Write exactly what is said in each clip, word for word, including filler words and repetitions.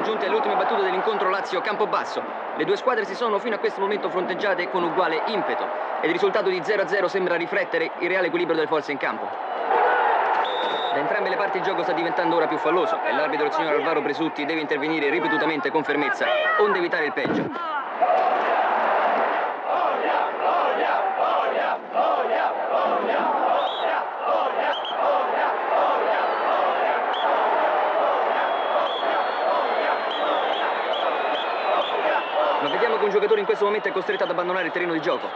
giunti alle ultime battute dell'incontro Lazio-Campobasso. Le due squadre si sono fino a questo momento fronteggiate con uguale impeto ed il risultato di zero a zero sembra riflettere il reale equilibrio delle forze in campo. Da entrambe le parti il gioco sta diventando ora più falloso e l'arbitro, il signor Alvaro Presutti, deve intervenire ripetutamente con fermezza, onde evitare il peggio. Ma vediamo che un giocatore in questo momento è costretto ad abbandonare il terreno di gioco.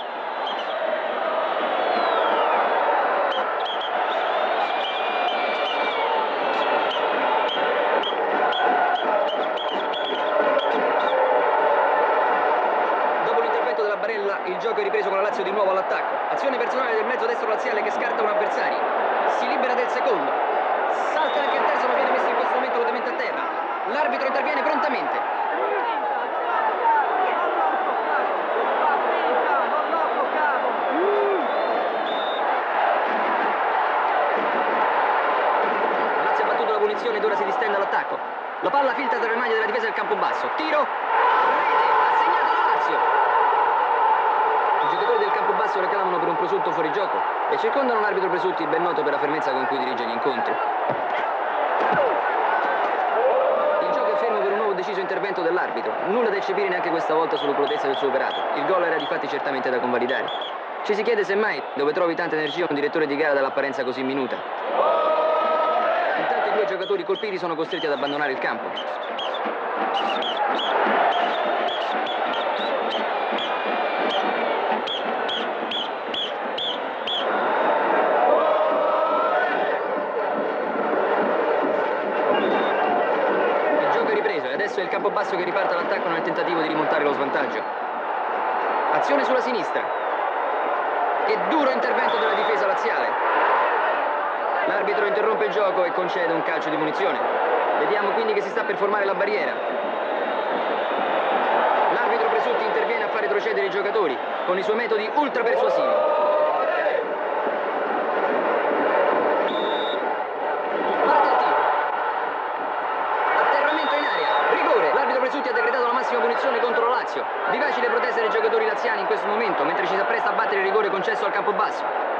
Dopo l'intervento della Barella, il gioco è ripreso con la Lazio di nuovo all'attacco. Azione personale del mezzo destro laziale che scarta un avversario. Si libera del secondo. Salta anche il terzo, ma viene messo in questo momento velocemente a terra. L'arbitro interviene prontamente. Punizione ed ora si distende all'attacco. La palla filtra tra le maglie della difesa del Campobasso. Tiro. Rete. Ha segnato la Lazio. I giocatori del Campobasso reclamano per un presunto fuorigioco e circondano l'arbitro Presutti, ben noto per la fermezza con cui dirige gli incontri. Il gioco è fermo per un nuovo deciso intervento dell'arbitro. Nulla da eccepire neanche questa volta sull'oculatezza del suo operato. Il gol era difatti certamente da convalidare. Ci si chiede semmai dove trovi tanta energia un direttore di gara dall'apparenza così minuta. Intanto i due giocatori colpiti sono costretti ad abbandonare il campo. Il gioco è ripreso e adesso è il Campobasso che riparte all'attacco nel tentativo di rimontare lo svantaggio. Azione sulla sinistra. E duro intervento della difesa laziale. L'arbitro interrompe il gioco e concede un calcio di punizione. Vediamo quindi che si sta per formare la barriera. L'arbitro Presutti interviene a far retrocedere i giocatori con i suoi metodi ultra persuasivi. Parte il tiro. Atterramento in aria. Rigore. L'arbitro Presutti ha decretato la massima punizione contro la Lazio. Vivaci le proteste dei giocatori laziali in questo momento, mentre ci si appresta a battere il rigore concesso al Campobasso.